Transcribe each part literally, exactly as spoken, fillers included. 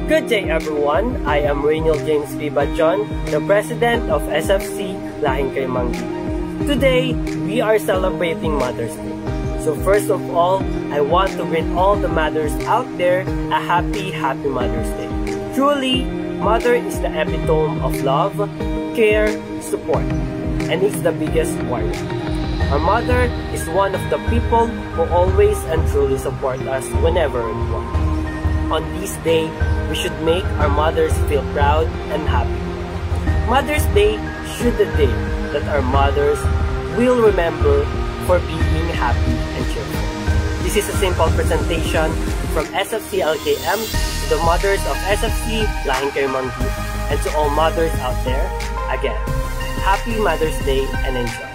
Good day everyone, I am Rainiel James P. Bachon, the President of S F C Lahing Kay Manggi. Today, we are celebrating Mother's Day. So first of all, I want to greet all the mothers out there a happy, happy Mother's Day. Truly, mother is the epitome of love, care, support, and it's the biggest warrior. Our mother is one of the people who always and truly support us whenever we want. On this day, we should make our mothers feel proud and happy. Mother's Day should be the day that our mothers will remember for being happy and cheerful. This is a simple presentation from S F C L K M to the mothers of S F C Lahing Kay Manggi, and to all mothers out there, again, happy Mother's Day and enjoy.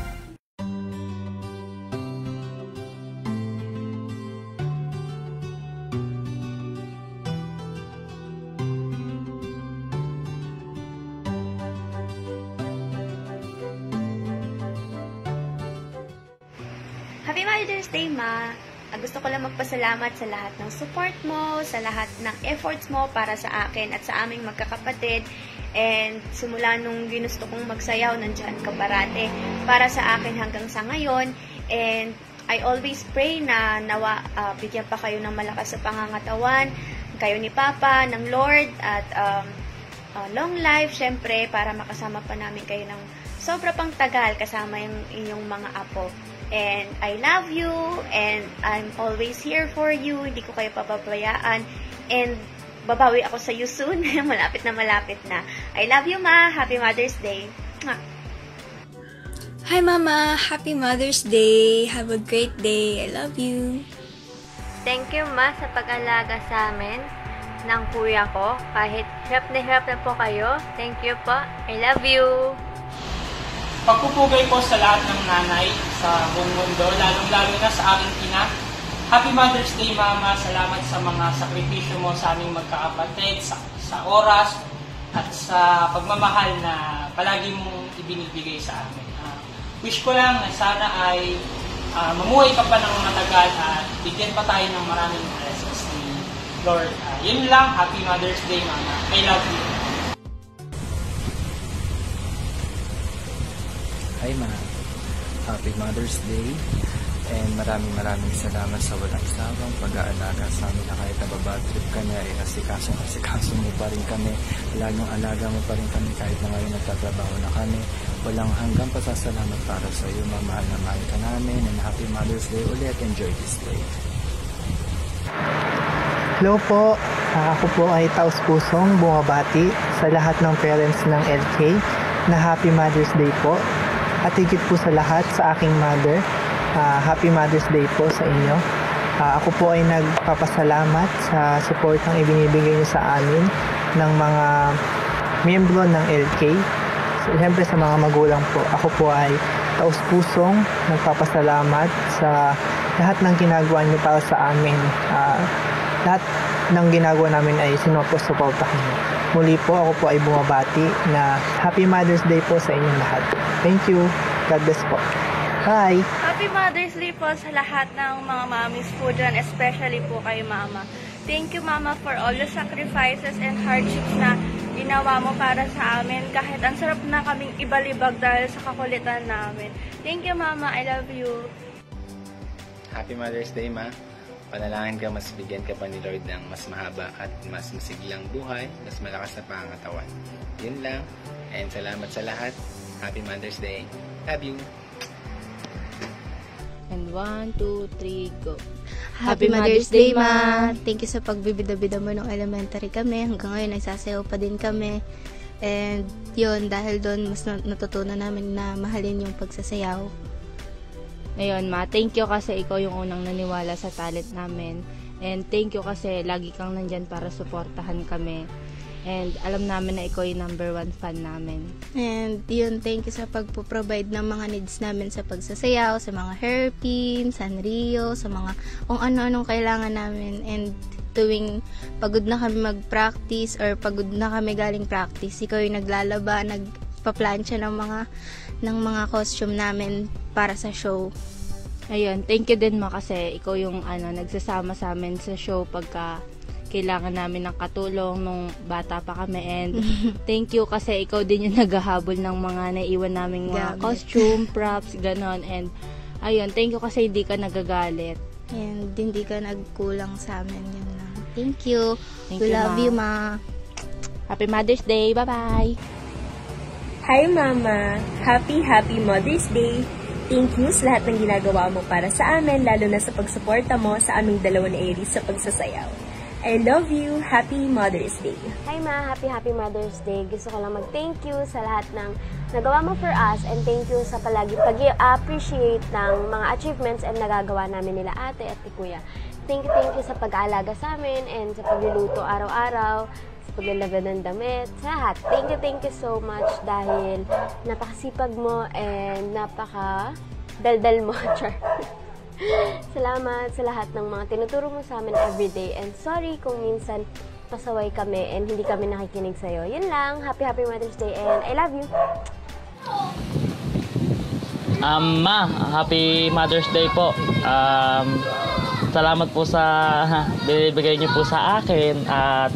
Happy Mother's Day, Ma! Gusto ko lang magpasalamat sa lahat ng support mo, sa lahat ng efforts mo para sa akin at sa aming magkakapatid. And simula nung ginusto kong magsayaw, nandyan ka parate para sa akin hanggang sa ngayon. And I always pray na nawa uh, bigyan pa kayo ng malakas sa pangangatawan, kayo ni Papa, ng Lord, at um, uh, long life, syempre, para makasama pa namin kayo ng sobra pang tagal kasama yung inyong mga apo. And I love you, and I'm always here for you. Hindi ko kayo papabayaan. And babawi ako sa you soon. Malapit na malapit na. I love you, Ma. Happy Mother's Day. Mwah. Hi, Mama. Happy Mother's Day. Have a great day. I love you. Thank you, Ma, sa pag-alaga sa amin ng kuya ko. Kahit hirap na hirap na po kayo. Thank you po. I love you. Pagpupugay po sa lahat ng nanay sa buong mundo, lalong-lalo na sa aking ina. Happy Mother's Day, Mama. Salamat sa mga sakripisyo mo sa aming magkakapatid, sa, sa oras, at sa pagmamahal na palagi mong ibinibigay sa amin. Uh, wish ko lang na sana ay uh, mamuhay ka pa ng matagal at bigyan pa tayo ng maraming blessings ni Lord. Uh, yun lang. Happy Mother's Day, Mama. I love you. Hi Ma, Happy Mother's Day, and maraming maraming salamat sa walang sawang pag-aalaga sa amin na kahit nababad trip ka na, eh, asikaso-asikaso mo pa rin kami, laging alaga mo pa rin kami kahit na ngayon nagtatrabaho na kami. Walang hanggang pasasalamat para sa iyo, Ma. Mahal na mahal ka namin, and Happy Mother's Day ulit. Enjoy this day. Hello po, ako po ay taus-pusong bumabati sa lahat ng parents ng L K na Happy Mother's Day po. At higit po sa lahat sa aking mother, uh, Happy Mother's Day po sa inyo. Uh, ako po ay nagpapasalamat sa suportang ibinibigay niyo sa amin ng mga miyembro ng L K. So, siyempre sa mga magulang po, ako po ay taus-pusong nagpapasalamat sa lahat ng ginagawa niyo para sa amin. Uh, lahat ng ginagawa namin ay sinusuportahan niyo. Muli po, ako po ay bumabati na Happy Mother's Day po sa inyong lahat. Thank you. God bless po. Bye! Happy Mother's Day po sa lahat ng mga mommies po dyan, especially po kay Mama. Thank you, Mama, for all the sacrifices and hardships na ginawa mo para sa amin. Kahit ang sarap na kaming ibalibag dahil sa kakulitan namin. Thank you, Mama. I love you. Happy Mother's Day, Ma. Panalangin ka, mas bigyan ka pa ni Lord ng mas mahaba at mas masiglang buhay, mas malakas na pangangatawan. Yun lang. And salamat sa lahat. Happy Mother's Day. Love you. And one, two, three, go. Happy Mother's Day, Ma! Thank you sa pagbibida-bida mo nung elementary kami. Hanggang ngayon, nagsasayaw pa din kami. And yun, dahil doon, mas natutunan namin na mahalin yung pagsasayaw. Ngayon, Ma, thank you kasi ikaw yung unang naniwala sa talent namin. And thank you kasi lagi kang nandyan para suportahan kami. And alam namin na ikaw yung number one fan namin. And yun, thank you sa pagpo-provide ng mga needs namin sa pagsasayaw, sa mga hairpin, Sanrio, sa mga kung ano-anong kailangan namin. And tuwing pagod na kami mag-practice or pagod na kami galing practice, ikaw yung naglalaba, nagpa-plancha ng mga ng mga costume namin para sa show. Ayun, thank you din, Ma, kasi ikaw yung ano, nagsasama sa amin sa show pagka kailangan namin ng katulong nung bata pa kami. And thank you kasi ikaw din yung naghahabol ng mga naiwan naming mga Gamit. costume, props, ganon. And ayun, thank you kasi hindi ka nagagalit. And hindi ka nagkulang sa amin. Yun lang. Thank you. Thank We you, love Ma. you, Ma. Happy Mother's Day. Bye-bye. Hi Mama! Happy, happy Mother's Day! Thank you sa lahat ng ginagawa mo para sa amin, lalo na sa pagsuporta mo sa aming dalawa na Aries sa pagsasayaw. I love you! Happy Mother's Day! Hi Ma! Happy, happy Mother's Day! Gusto ko lang mag-thank you sa lahat ng nagawa mo for us and thank you sa palagi pag-appreciate ng mga achievements and nagagawa namin nila ate at ni Kuya. Thank you, thank you sa pag-aalaga sa amin and sa pagluluto araw-araw, paglalaba ng damit, sa lahat. Thank you, thank you so much dahil napakasipag mo and napaka daldal mo, Char. Salamat sa lahat ng mga tinuturo mo sa amin everyday and sorry kung minsan pasaway kami and hindi kami nakikinig sa'yo. Yun lang. Happy, happy Mother's Day and I love you. Um, Ma, happy Mother's Day po. Um, salamat po sa binibigay niyo po sa akin at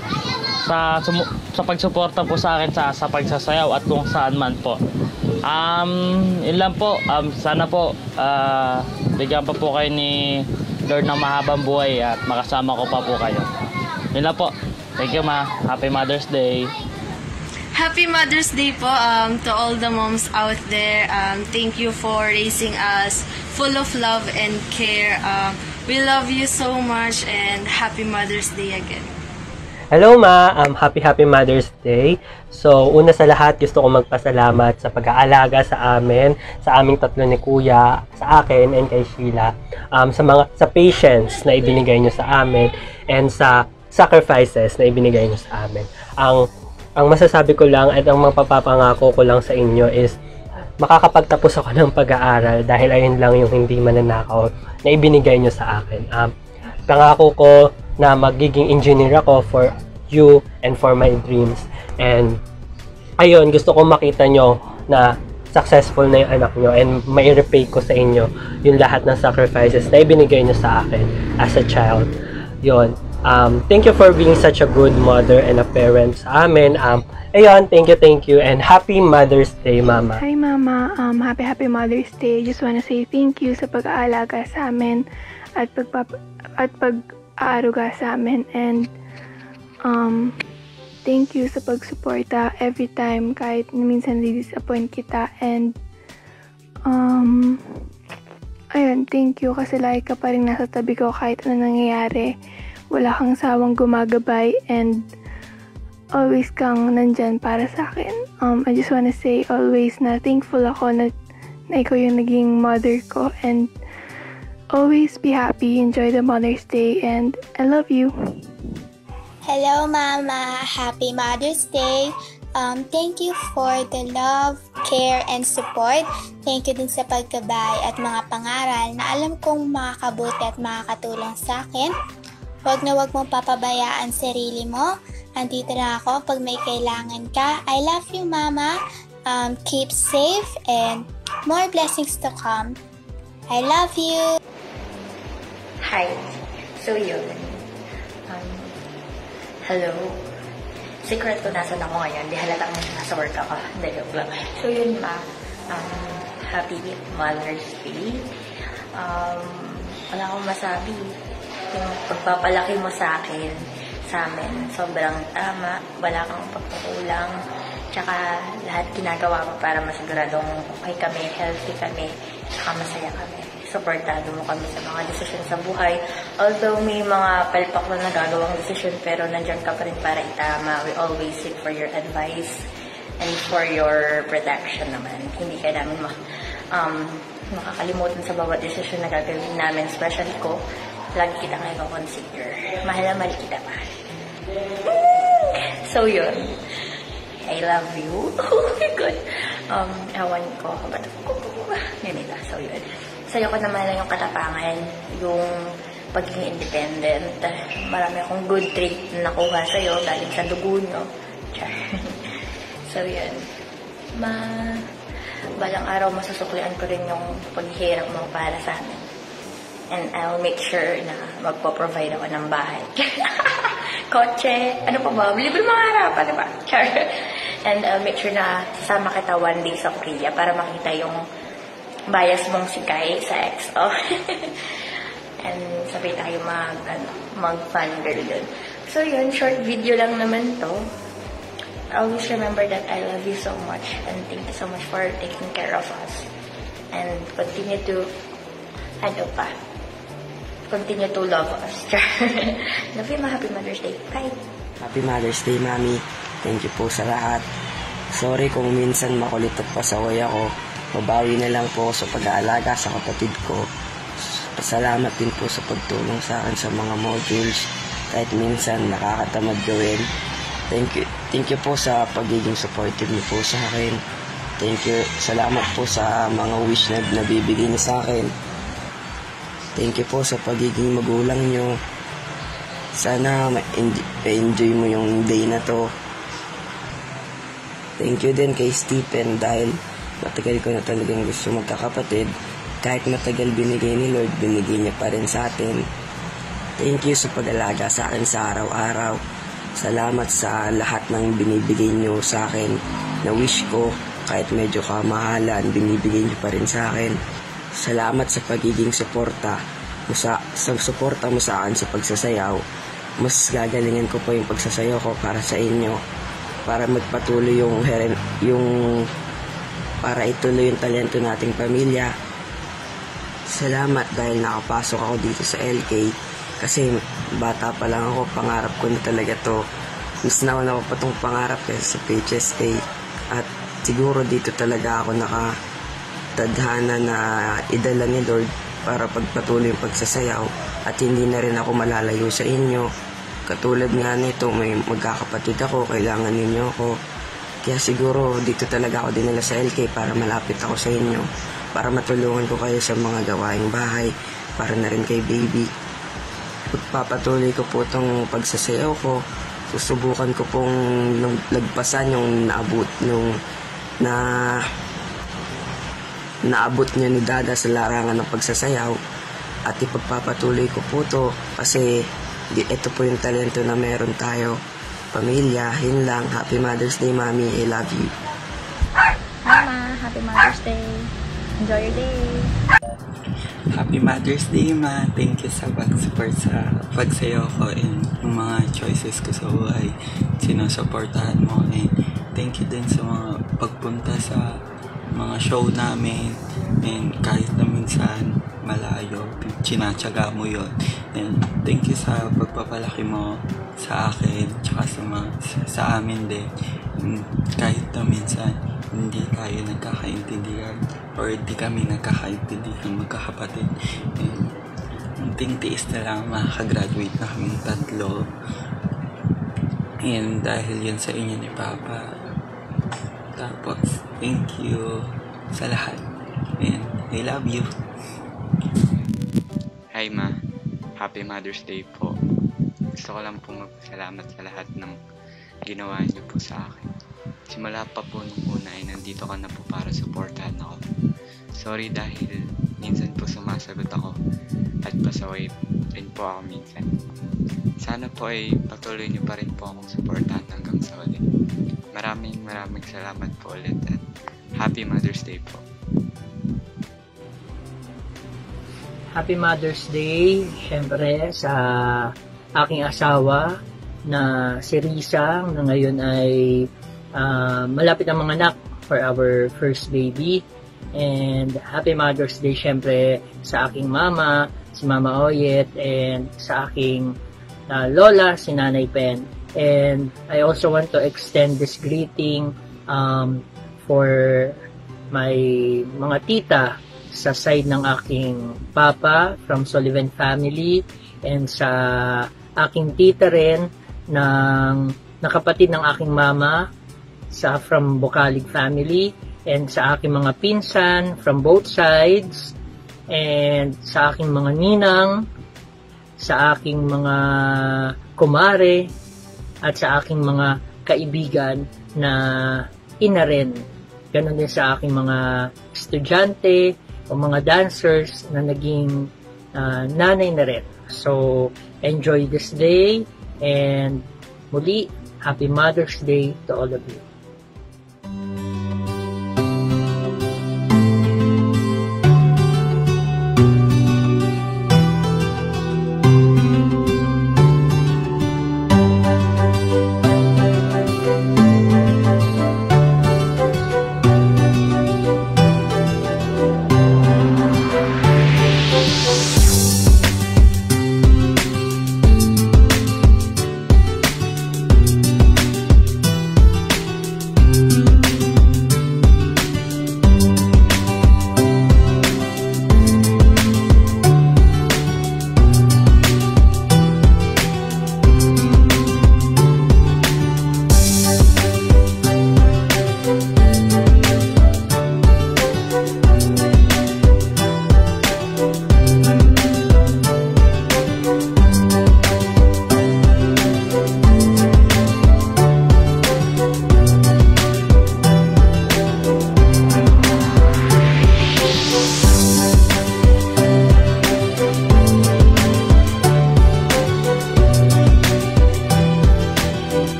sa sa pagsuporta po sa akin sa sa pagsasayaw at kung saan man po. Um, yun lang po. Um, sana po uh, bigyan pa po kayo ni Lord ng mahabang buhay at makasama ko pa po kayo. Yun lang po. Thank you, Ma. Happy Mother's Day. Happy Mother's Day po um, to all the moms out there. Um, thank you for raising us full of love and care. Um, we love you so much and happy Mother's Day again. Hello Ma, um, happy happy Mother's Day. So, una sa lahat, gusto ko magpasalamat sa pag-aalaga sa amin, sa aming tatlo ni Kuya, sa akin and kay Sheila, um, sa mga sa patience na ibinigay niyo sa amin and sa sacrifices na ibinigay niyo sa amin. Ang ang masasabi ko lang at ang mapapapangako ko lang sa inyo is makakapagtapos ako ng pag-aaral dahil ayun lang yung hindi mananakaw na ibinigay niyo sa akin. Um, pangako ko na magiging engineer ako for you and for my dreams. And ayun, gusto ko makita nyo na successful na yung anak nyo and may repay ko sa inyo yung lahat ng sacrifices na ibinigay nyo sa akin as a child. Yun. Um, thank you for being such a good mother and a parent sa amin. Um, ayun, thank you, thank you, and happy Mother's Day, Mama. Hi, Mama. Um, happy, happy Mother's Day. Just wanna say thank you sa pag-aalaga sa amin at pagpap at pag-aaruga sa amin. And um, thank you sa pagsuporta every time kahit minsan di-disappoint kita. And um, ayun, thank you kasi lagi ka pa rin nasa tabi ko kahit ano nangyayari. Wala kang sawang gumagabay and always kang nandyan para sa akin. Um, I just wanna say always na thankful ako na, na ikaw yung naging mother ko, and always be happy, enjoy the Mother's Day, and I love you. Hello Mama, happy Mother's Day. Um, thank you for the love, care, and support. Thank you din sa pagkabay at mga pangaral na alam kong makakabuti at makakatulong sa akin. Huwag na huwag mong papabayaan sarili mo. Andito na ako pag may kailangan ka. I love you, Mama. Um, keep safe and more blessings to come. I love you. Hi. So yun. Um, hello. Secret ko nasan ako ngayon. Di halatang nasa work ako. Hindi, joke lang. So yun, Ma. Um, happy Mother's Day. Um, wala akong masabi. Yung pagpapalaki mo sa akin, sa amin, sobrang tama, wala kang pagpakulang, tsaka lahat ginagawa mo para masiguradong okay kami, healthy kami, tsaka masaya kami. Supportado mo kami sa mga desisyon sa buhay. Although may mga palpak na nagagawang desisyon, pero nandyan ka pa rin para itama. We always seek for your advice and for your protection naman. Hindi ka namin ma um, makakalimutan sa bawat desisyon na gagawin namin, especially ko. Lagi kita ngayon consider. Mahal na mahal kita, mahal. So, yun. I love you. Oh my God. Um, awan ko. Ba't ko? Ganito. So, yun. Sa'yo ko naman lang yung katapangan, yung pagiging independent. Marami akong good trait na nakuha sa'yo galing sa dugo nyo. So, yun. Ma, balang araw masusuklian ko rin yung paghihirap mo para sa amin. And I'll make sure na magpo-provide ako ng bahay. kotse, ano pa ba? Libre mga harapan, diba? Char. And uh, make sure na sasama kita one day sa Korea para makita yung bias mong si Kai sa X O. And sabay tayo mag, ano, mag-fun girl dun. So yun, short video lang naman to. Always remember that I love you so much and thank you so much for taking care of us. And continue to, ano pa, continue to love us. Love you, ma. Happy Mother's Day. Bye. Happy Mother's Day, Mami. Thank you po sa lahat. Sorry kung minsan makulit at pasaway ako. Mabawi na lang po sa pag-aalaga sa kapatid ko. Pasalamat din po sa pagtulong sa akin sa mga modules. Kahit minsan nakakatamad gawin. Thank you, thank you po sa pagiging supportive niyo po sa akin. Thank you. Salamat po sa mga wish na nabibigay niyo sa akin. Thank you po sa pagiging magulang niyo. Sana ma-enjoy mo yung day na to. Thank you din kay Stephen dahil matagal ko na talagang gusto magkakapatid. Kahit matagal binigay ni Lord, binigay niya pa rin sa atin. Thank you sa pag-alaga sa akin sa araw-araw. Salamat sa lahat ng binibigay niyo sa akin na wish ko. Kahit medyo kamahalan, binibigay niyo pa rin sa akin. Salamat sa pagiging suporta mo sa, sa suporta mo sa akin sa pagsasayaw. Mas gagalingan ko po yung pagsasayaw ko para sa inyo. Para magpatuloy yung, yung para ituloy yung talento nating pamilya. Salamat dahil nakapasok ako dito sa L K kasi bata pa lang ako, pangarap ko na talaga to. Mas nauna ko pa tong pangarap eh, sa P H S A at siguro dito talaga ako nakatadhana na idala ni Lord para pagpatuloy yung pagsasayaw at hindi na rin ako malalayo sa inyo. Katulad nga nito, may magkakapatid ako, kailangan ninyo ako. Kaya siguro dito talaga ako dinala sa L K para malapit ako sa inyo. Para matulungan ko kayo sa mga gawaing bahay, para na rin kay baby. Pagpapatuloy ko po itong pagsasayaw ko. Susubukan ko pong lagpasan yung naabot nung na naabot niya ni Dada sa larangan ng pagsasayaw. At ipagpapatuloy ko po to kasi ito po yung talento na meron tayo. Pamilya, yun lang. Happy Mother's Day, Mami. I love you. Hi, Ma. Happy Mother's Day. Enjoy your day. Happy Mother's Day, Ma. Thank you sa pag-support sa pagsayaw ko and yung mga choices ko sa buhay. Sinusuportahan mo. And thank you din sa mga pagpunta sa mga show namin. And kahit na minsan malayo, sinatsaga mo yun. And thank you sa pagpapalaki mo sa akin, tsaka sa, mga, sa, sa amin din. And kahit na minsan hindi tayo nagkakaintindihan or hindi kami nagkakaintindihan magkakapatid. And unting tiis na lang, makakagraduate na kaming tatlo. And dahil yun sa inyo ni Papa. Tapos, thank you sa lahat. And I love you. Hi, Ma. Happy Mother's Day po. Gusto ko lang po magpasalamat sa lahat ng ginawa niyo po sa akin. Simula pa po nung una ay nandito ka na po para supportahan ako. Sorry dahil minsan po sumasagot ako at pasaway rin po ako minsan. Sana po ay patuloy niyo pa rin po akong supportahan hanggang sa ulit. Maraming maraming salamat po ulit at Happy Mother's Day po. Happy Mother's Day, syempre, sa aking asawa na si Risang na ngayon ay uh, malapit ang mga anak for our first baby. And Happy Mother's Day, syempre, sa aking mama, si Mama Oyet, and sa aking uh, lola, si Nanay Pen. And I also want to extend this greeting um, for my mga tita sa side ng aking papa from Sullivan family and sa aking tita rin ng nakapatid ng aking mama sa from Bukalig family and sa aking mga pinsan from both sides and sa aking mga ninang, sa aking mga kumare at sa aking mga kaibigan na ina rin. Ganon din sa aking mga estudyante o mga dancers na naging uh, nanay na rin. So, enjoy this day And muli, Happy Mother's Day to all of you.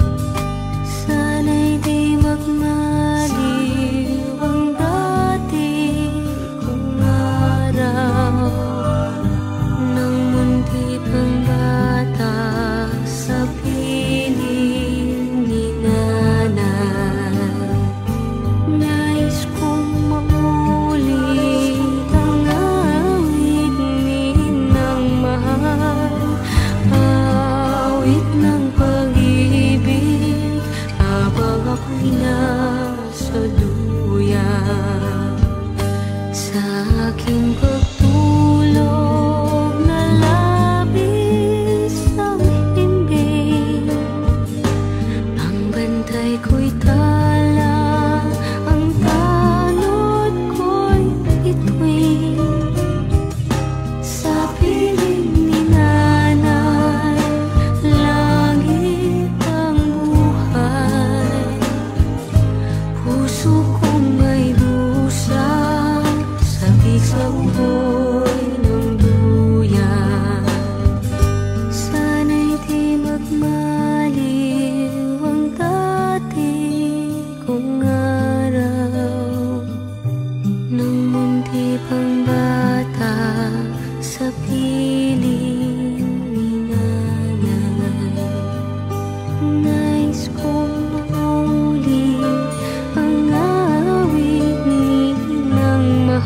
Sana'y di magmaliw ang dati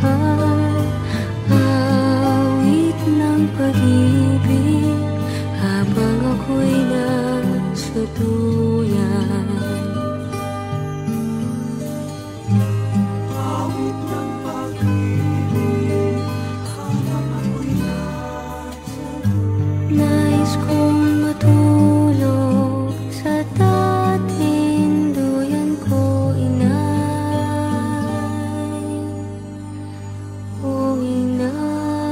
mahal, awit ng pag-ibig habang ako'y nasa duyan. Awit ng pag-ibig habang ako'y nasa duyan. Nais kong matulog sa dating duyan ko, inay, o inay.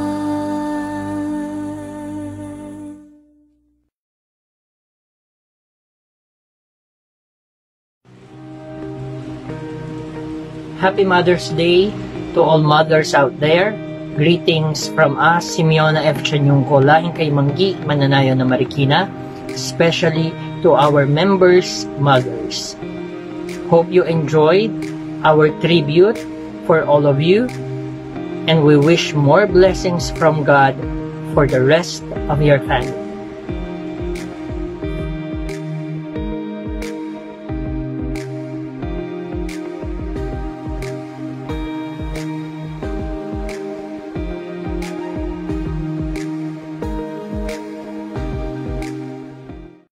Happy Mother's Day to all mothers out there. Greetings from us, Simeona F. Chanyungko, Laing kay Manggi, Mananayo na Marikina, especially to our members' mothers. Hope you enjoyed our tribute for all of you, and we wish more blessings from God for the rest of your family.